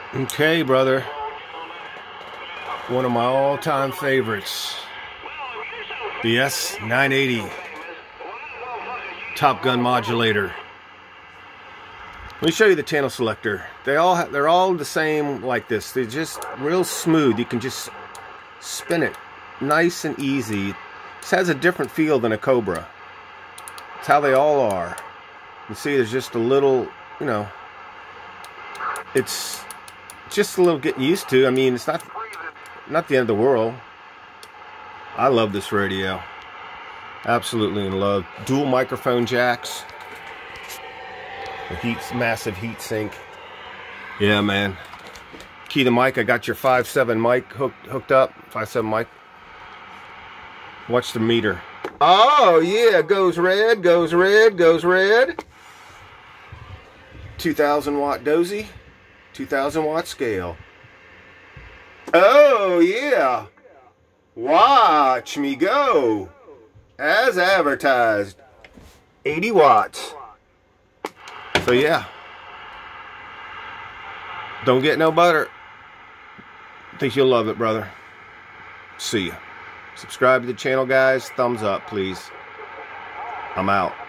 Okay, brother. One of my all-time favorites. The S980 Top Gun modulator. Let me show you the channel selector. They're all the same like this. They're just real smooth. You can just spin it nice and easy. This has a different feel than a Cobra. It's how they all are. You see there's just a little, you know, it's just a little getting used to. I mean, it's not the end of the world. I love this radio. Absolutely in love. Dual microphone jacks. The massive heat sink. Yeah, man. Key to mic. I got your 5.7 mic hooked up. 5.7 mic. Watch the meter. Oh yeah, goes red, goes red, goes red. 2,000 watt dozy. 2,000 watt scale. Oh yeah. Watch me go. As advertised. 80 watts. So yeah. Don't get no butter. Think you'll love it, brother. See ya. Subscribe to the channel, guys. Thumbs up, please. I'm out.